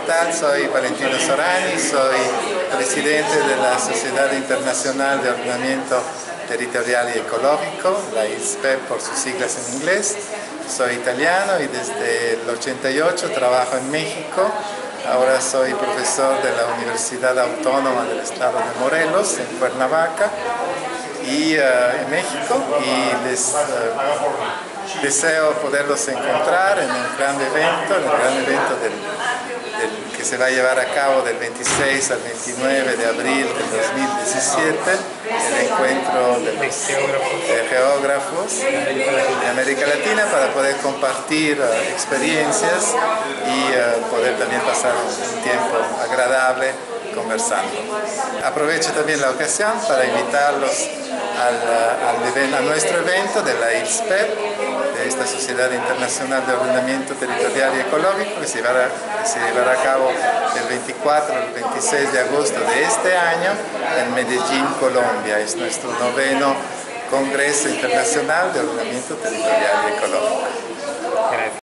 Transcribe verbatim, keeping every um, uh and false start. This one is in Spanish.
tal? Soy Valentino Sorani, soy presidente de la Sociedad Internacional de Ordenamiento Territorial y Ecológico, la I S P E por sus siglas en inglés. Soy italiano y desde el ochenta y ocho trabajo en México. Ahora soy profesor de la Universidad Autónoma del Estado de Morelos, en Cuernavaca, y uh, en México, y les uh, deseo poderlos encontrar en un gran evento, en el gran evento del, del, que se va a llevar a cabo del veintiséis al veintinueve de abril del dos mil diecisiete, el encuentro de los eh, geógrafos de América Latina, para poder compartir uh, experiencias y uh, poder también pasar un tiempo agradable conversando. Aprovecho también la ocasión para invitarlos al, al, a nuestro evento de la I S P E, de esta Sociedad Internacional de Ordenamiento Territorial y Ecológico, que se llevará, que se llevará a cabo del veinticuatro al veintiséis de agosto de este año en Medellín, Colombia. Es nuestro noveno Congreso Internacional de Ordenamiento Territorial y Ecológico.